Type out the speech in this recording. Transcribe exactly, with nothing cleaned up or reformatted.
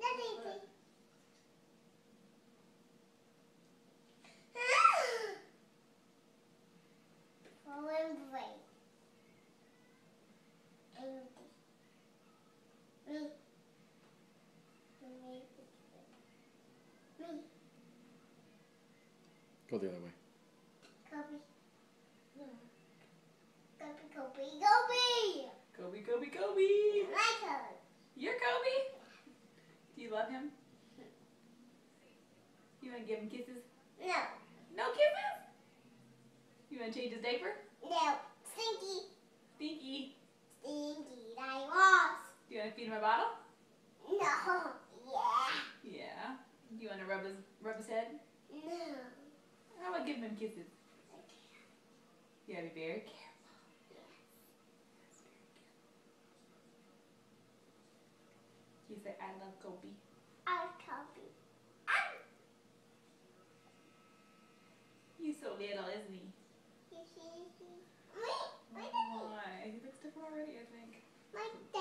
Go the other way. Kobe. Kobe, Kobe, Kobe. Kobe, Kobe, Kobe. My Kobe. You're Kobe? Do you love him? You want to give him kisses? No. No kisses? You want to change his diaper? No. Stinky. Stinky. Stinky like was. Do you want to feed him a bottle? No. Yeah. Yeah. Do you want to rub his rub his head? No. How about giving him kisses? You gotta be very careful. You say, I love Kobe. I Kobe. He's so little, isn't he? You see, you see. Wait, wait a minute. Why? He looks different already, I think. My